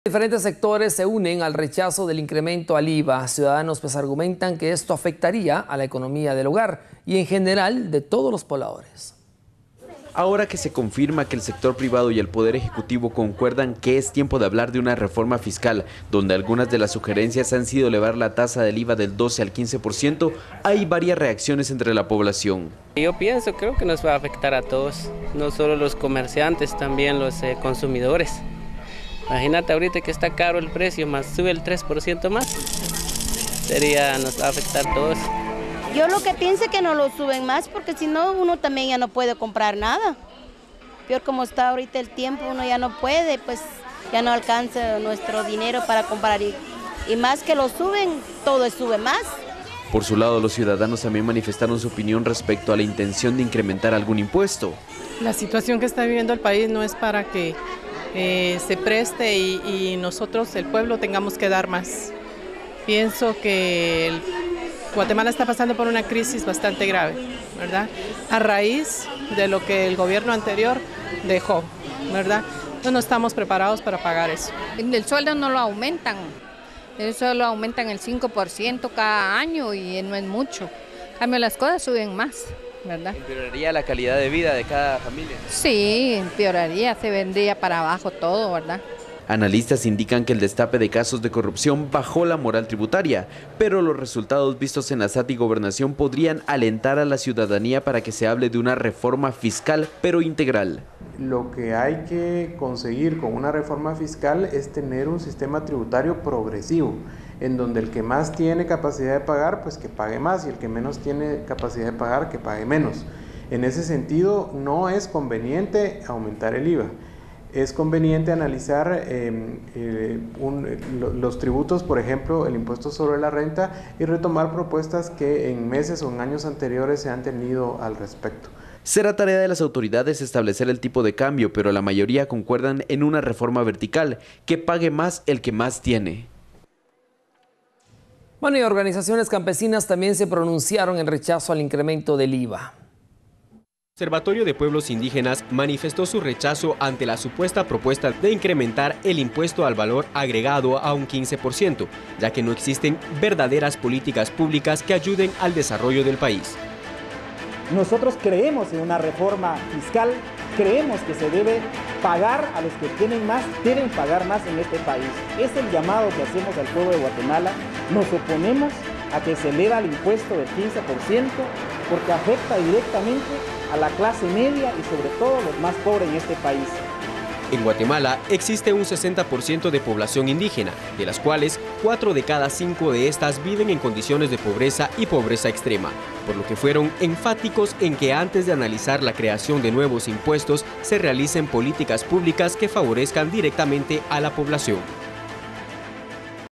Diferentes sectores se unen al rechazo del incremento al IVA. Ciudadanos pues argumentan que esto afectaría a la economía del hogar y en general de todos los pobladores. Ahora que se confirma que el sector privado y el Poder Ejecutivo concuerdan que es tiempo de hablar de una reforma fiscal, donde algunas de las sugerencias han sido elevar la tasa del IVA del 12 al 15%, hay varias reacciones entre la población. Yo creo que nos va a afectar a todos, no solo los comerciantes, también los consumidores. Imagínate ahorita que está caro el precio, más sube el 3% más, nos va a afectar a todos. Yo lo que pienso es que no lo suben más, porque si no, uno también ya no puede comprar nada. Peor como está ahorita el tiempo, uno ya no puede, pues ya no alcanza nuestro dinero para comprar. Y más que lo suben, todo sube más. Por su lado, los ciudadanos también manifestaron su opinión respecto a la intención de incrementar algún impuesto. La situación que está viviendo el país no es para que se preste y nosotros, el pueblo, tengamos que dar más. Pienso que Guatemala está pasando por una crisis bastante grave, ¿verdad? A raíz de lo que el gobierno anterior dejó, ¿verdad? No estamos preparados para pagar eso. El sueldo no lo aumentan, el sueldo aumentan el 5% cada año y no es mucho. En cambio, las cosas suben más, ¿verdad? ¿Empeoraría la calidad de vida de cada familia? Sí, empeoraría, se vendría para abajo todo, ¿verdad? Analistas indican que el destape de casos de corrupción bajó la moral tributaria, pero los resultados vistos en la SAT y Gobernación podrían alentar a la ciudadanía para que se hable de una reforma fiscal, pero integral. Lo que hay que conseguir con una reforma fiscal es tener un sistema tributario progresivo, en donde el que más tiene capacidad de pagar, pues que pague más, y el que menos tiene capacidad de pagar, que pague menos. En ese sentido, no es conveniente aumentar el IVA. Es conveniente analizar los tributos, por ejemplo, el impuesto sobre la renta, y retomar propuestas que en meses o en años anteriores se han tenido al respecto. Será tarea de las autoridades establecer el tipo de cambio, pero la mayoría concuerdan en una reforma vertical, que pague más el que más tiene. Bueno, y organizaciones campesinas también se pronunciaron en rechazo al incremento del IVA. El Observatorio de Pueblos Indígenas manifestó su rechazo ante la supuesta propuesta de incrementar el impuesto al valor agregado a un 15%, ya que no existen verdaderas políticas públicas que ayuden al desarrollo del país. Nosotros creemos en una reforma fiscal, creemos que se debe pagar a los que tienen más, deben pagar más en este país. Es el llamado que hacemos al pueblo de Guatemala. Nos oponemos a que se eleva el impuesto del 15% porque afecta directamente a la clase media y sobre todo los más pobres en este país. En Guatemala existe un 60% de población indígena, de las cuales 4 de cada 5 de estas viven en condiciones de pobreza y pobreza extrema, por lo que fueron enfáticos en que antes de analizar la creación de nuevos impuestos se realicen políticas públicas que favorezcan directamente a la población.